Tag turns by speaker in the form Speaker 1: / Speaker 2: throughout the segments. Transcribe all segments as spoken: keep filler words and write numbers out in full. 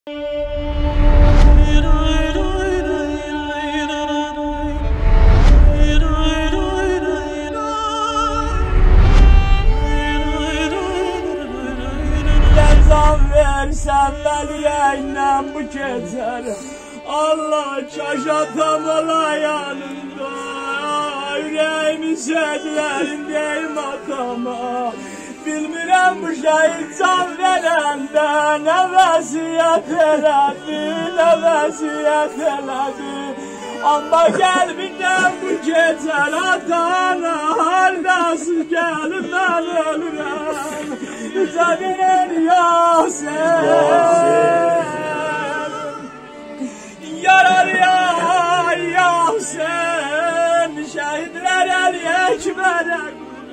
Speaker 1: Versen meleğinle bu gece Allah çaşatam ola yanında. Yüreğimi sözlerindeyim atama. Bilmirəm bu şehit can verende ne vəsiyyət elədi, ne vəsiyyət elədi. Amma kalbinden bu gece atana hardasız gelip ben ölürüm. Caviren Yasin, yarar ya Yasin, şehitler el ekbere.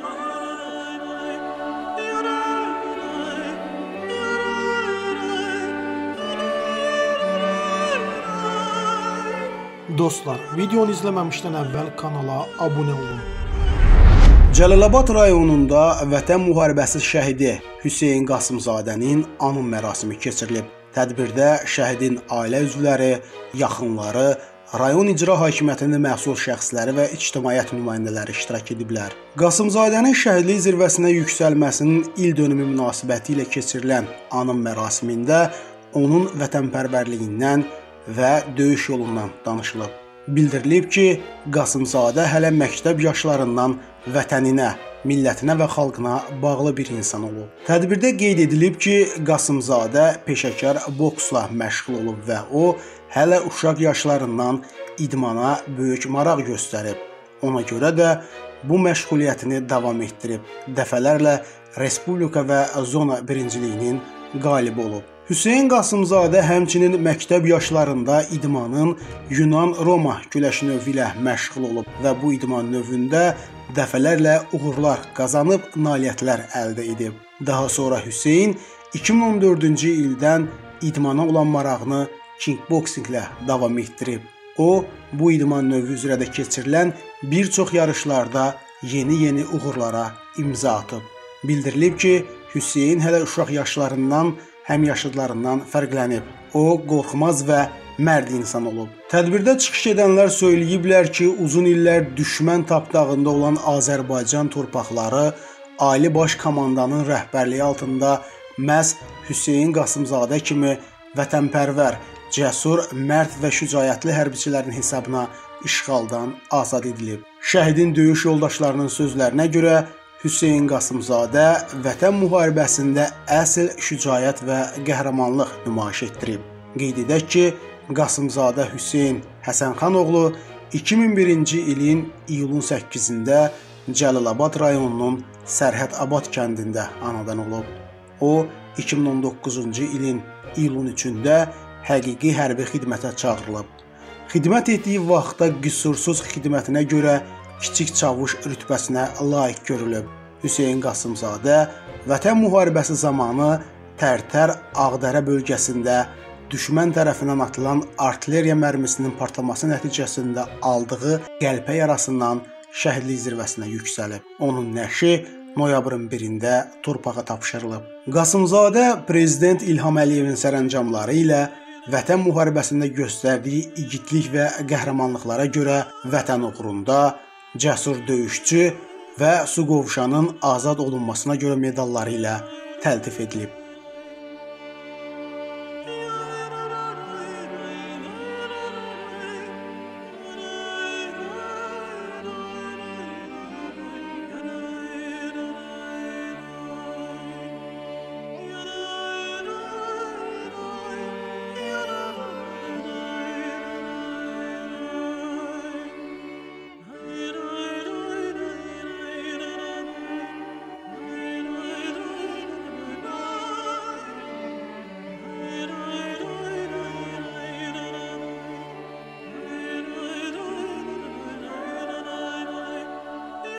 Speaker 2: Dostlar, videonu izləməmişdən əvvəl kanala abunə olun.
Speaker 3: Cəlilabad rayonunda Vətən müharibəsi şəhidi Hüseyn Qasımzadənin anım mərasimi keçirilib. Tədbirdə şəhidin ailə üzvləri, yaxınları, rayon icra hakimiyyətinin məsul şəxsləri və ictimaiyyət nümayəndələri iştirak ediblər. Qasımzadənin şəhidlik zirvəsinə yüksəlməsinin il dönümü münasibəti ilə keçirilən anım mərasimində onun vətənpərvərliyindən və döyüş yolundan danışılıb. Bildirilib ki, Qasımzadə hələ məktəb yaşlarından vətəninə, millətinə və xalqına bağlı bir insan olub. Tədbirdə qeyd edilib ki, Qasımzadə peşəkar boksla məşğul olub və o, hələ uşaq yaşlarından idmana böyük maraq göstərib. Ona görə də bu məşğuliyyətini davam etdirib. Dəfələrlə Respublika və zona birinciliyinin qalibi olub. Hüseyn Qasımzadə həmçinin məktəb yaşlarında idmanın Yunan-Roma güləş növü ilə məşğul olub və bu idman növündə dəfələrlə uğurlar qazanıb nailiyyətlər əldə edib. Daha sonra Hüseyn iki min on dördüncü ildən idmana olan marağını kickboksinglə davam etdirib. O, bu idman növü üzrə də keçirilən bir çox yarışlarda yeni-yeni uğurlara imza atıb. Bildirilib ki, Hüseyn hələ uşaq yaşlarından həmyaşıdlarından fərqlənib. O, qorxmaz və mərd insan olub. Tədbirdə çıxış edənlər söyləyiblər ki, uzun illər düşmən tapdağında olan Azərbaycan torpaqları Ali Baş Komandanın rəhbərliyi altında məhz Hüseyn Qasımzadə kimi vətənpərvər, cəsur, mərd və şücaətli hərbiçilərin hesabına işğaldan azad edilib. Şəhidin döyüş yoldaşlarının sözlərinə görə Hüseyn Qasımzadə Vətən müharibəsində əsl şücaət və qəhrəmanlıq nümayiş etdirib. Qeyd edək ki, Qasımzadə Hüseyn Həsənxanoğlu iki min birinci ilin iyulun səkkizində Cəlilabad rayonunun Sərhədabad kəndində anadan olub. O, iki min on doqquzuncu ilin iyulun üçündə həqiqi hərbi xidmətə çağırılıb. Xidmət etdiyi vaxtda qüsursuz xidmətinə görə kiçik çavuş rütbəsinə layiq görülüb. Hüseyn Qasımzadə Vətən müharibəsi zamanı Tərtər Ağdərə bölgəsində düşmən tərəfindən atılan artilleriya mərmisinin partlaması nəticəsində aldığı qəlpə yarasından şəhidlik zirvəsinə yüksəlib. Onun nəşi noyabrın birində torpağa tapşırılıb. Qasımzadə Prezident İlham Əliyevin sərəncamları ilə Vətən müharibəsində göstərdiyi igidlik və qəhrəmanlıqlara görə Vətən uğrunda cəsur döyüşçü və Suqovuşanın azad olunmasına görə medalları ilə təltif edilib.